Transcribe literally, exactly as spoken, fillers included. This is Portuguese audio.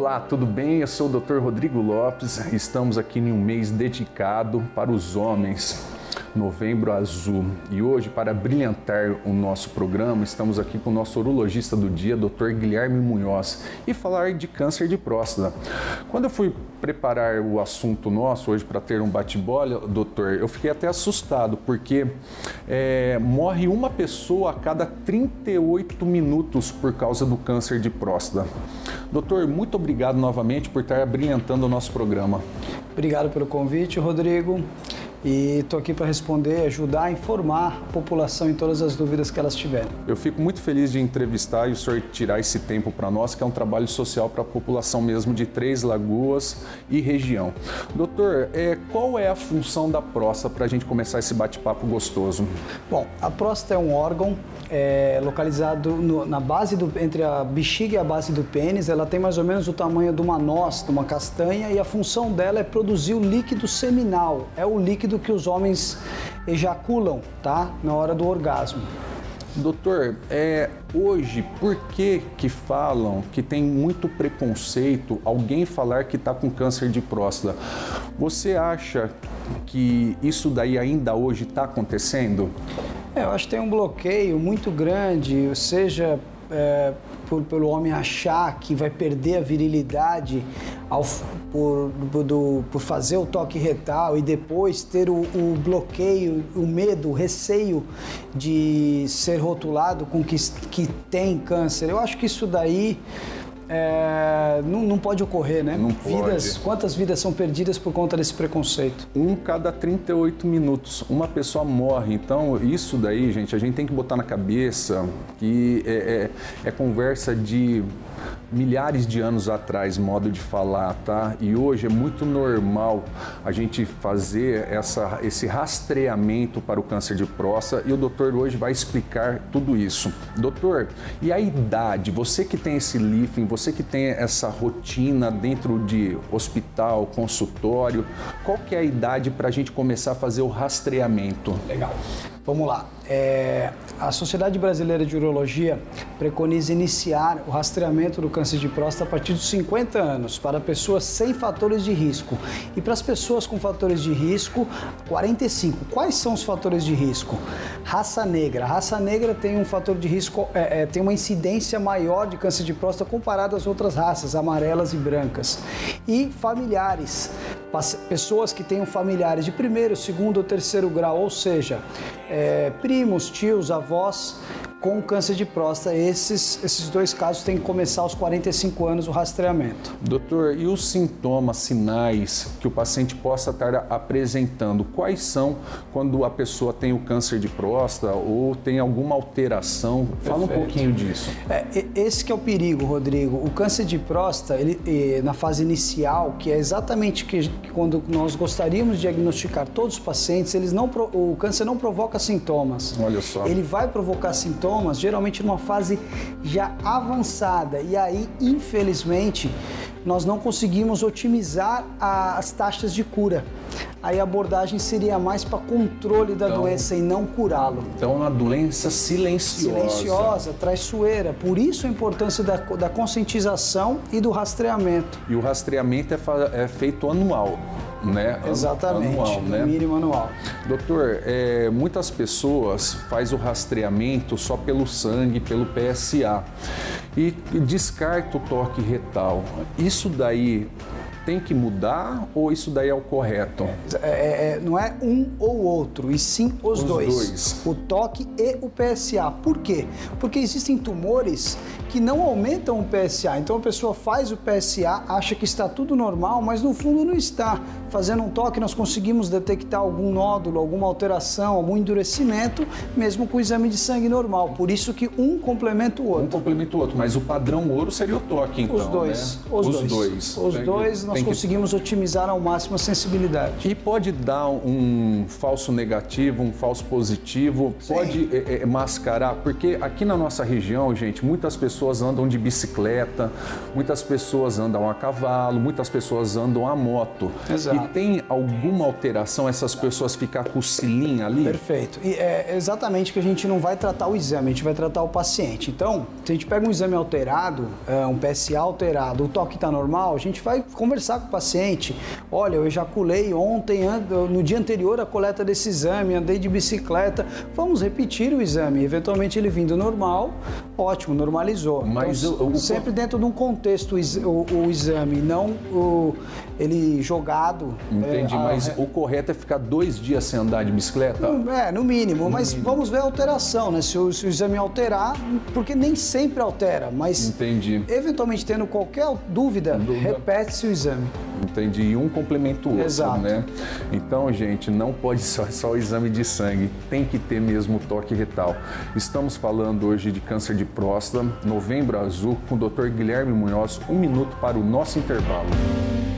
Olá, tudo bem? Eu sou o doutor Rodrigo Lopes. Estamos aqui em um mês dedicado para os homens, Novembro Azul. E hoje, para brilhantar o nosso programa, estamos aqui com o nosso urologista do dia, doutor Guilherme Munhoz, e falar de câncer de próstata. Quando eu fui preparar o assunto nosso hoje para ter um bate-bola, doutor, eu fiquei até assustado, porque é, morre uma pessoa a cada trinta e oito minutos por causa do câncer de próstata. Doutor, muito obrigado novamente por estar brilhantando o nosso programa. Obrigado pelo convite, Rodrigo. E estou aqui para responder, ajudar a informar a população em todas as dúvidas que elas tiverem. Eu fico muito feliz de entrevistar e o senhor tirar esse tempo para nós, que é um trabalho social para a população mesmo de Três Lagoas e região. Doutor, é, qual é a função da próstata para a gente começar esse bate-papo gostoso? Bom, a próstata é um órgão é, localizado no, na base do, entre a bexiga e a base do pênis. Ela tem mais ou menos o tamanho de uma noz, de uma castanha, e a função dela é produzir o líquido seminal. É o líquido do que os homens ejaculam, tá? Na hora do orgasmo. Doutor, é, hoje, por que que falam que tem muito preconceito alguém falar que está com câncer de próstata? Você acha que isso daí ainda hoje está acontecendo? É, eu acho que tem um bloqueio muito grande, seja é, por, pelo homem achar que vai perder a virilidade ao, por, por, do, por fazer o toque retal e depois ter o, o bloqueio, o medo, o receio de ser rotulado com que, que tem câncer. Eu acho que isso daí é, não, não pode ocorrer, né? Não vidas, pode. Quantas vidas são perdidas por conta desse preconceito? Um cada trinta e oito minutos, uma pessoa morre. Então, isso daí, gente, a gente tem que botar na cabeça que é, é, é conversa de milhares de anos atrás, modo de falar, tá? E hoje é muito normal a gente fazer essa, esse rastreamento para o câncer de próstata, e o doutor hoje vai explicar tudo isso. Doutor, e a idade? Você que tem esse lifting, você que tem essa rotina dentro de hospital, consultório, qual que é a idade para a gente começar a fazer o rastreamento? Legal. Vamos lá. É, a Sociedade Brasileira de Urologia preconiza iniciar o rastreamento do câncer de próstata a partir dos cinquenta anos para pessoas sem fatores de risco. E para as pessoas com fatores de risco, quarenta e cinco. Quais são os fatores de risco? Raça negra. A raça negra tem um fator de risco, é, é, tem uma incidência maior de câncer de próstata comparado às outras raças, amarelas e brancas. E familiares. Pessoas que tenham familiares de primeiro, segundo ou terceiro grau, ou seja, é, primos, tios, avós com câncer de próstata. Esses, esses dois casos têm que começar aos quarenta e cinco anos o rastreamento. Doutor, e os sintomas, sinais que o paciente possa estar apresentando? Quais são quando a pessoa tem o câncer de próstata ou tem alguma alteração? Fala Perfeito. um pouquinho disso. É, esse que é o perigo, Rodrigo. O câncer de próstata, ele, na fase inicial, que é exatamente que, que quando nós gostaríamos de diagnosticar todos os pacientes, eles não, o câncer não provoca sintomas. Olha só. Ele vai provocar sintomas geralmente numa fase já avançada, e aí, infelizmente, nós não conseguimos otimizar a, as taxas de cura. Aí a abordagem seria mais para controle da então, doença e não curá-lo. Então, uma doença silenciosa. Silenciosa, traiçoeira. Por isso a importância da, da conscientização e do rastreamento. E o rastreamento é, é feito anual, né? Exatamente, anual, no né? mínimo anual. Doutor, é, muitas pessoas fazem o rastreamento só pelo sangue, pelo P S A, e descarta o toque retal. Isso daí tem que mudar ou isso daí é o correto? É, é, não é um ou outro, e sim os, os dois. dois. O toque e o P S A. Por quê? Porque existem tumores que não aumentam o P S A. Então a pessoa faz o P S A, acha que está tudo normal, mas no fundo não está. Fazendo um toque nós conseguimos detectar algum nódulo, alguma alteração, algum endurecimento, mesmo com o exame de sangue normal. Por isso que um complementa o outro. Um complementa o outro, mas o padrão ouro seria o toque, então, Os dois. Né? Os, os dois. dois. Os Tem dois que, nós conseguimos que... otimizar ao máximo a sensibilidade. E pode dar um falso negativo, um falso positivo, Sim. pode é, é, mascarar, porque aqui na nossa região, gente, muitas pessoas andam de bicicleta, muitas pessoas andam a cavalo, muitas pessoas andam a moto. Exato. E tem alguma alteração essas pessoas ficar com o cilinho ali? Perfeito. E é exatamente que a gente não vai tratar o exame, a gente vai tratar o paciente. Então, se a gente pega um exame alterado, um P S A alterado, o toque está normal, a gente vai conversar com o paciente. Olha, eu ejaculei ontem, no dia anterior, a coleta desse exame, andei de bicicleta. Vamos repetir o exame. Eventualmente ele vindo normal, ótimo, normalizou. Mas então, o, o... sempre dentro de um contexto o, o exame, não o, ele jogado. Entendi, é, mas a... o correto é ficar dois dias sem andar de bicicleta? É, no mínimo, no mas mínimo. Vamos ver a alteração, né? Se o, se o exame alterar, porque nem sempre altera, mas Entendi. Eventualmente tendo qualquer dúvida, dúvida. repete-se o exame. Entendi, e um complementa o outro, Exato. Né? Então, gente, não pode ser só, só o exame de sangue, tem que ter mesmo o toque retal. Estamos falando hoje de câncer de próstata, Novembro Azul, com o doutor Guilherme Munhoz. Um minuto para o nosso intervalo.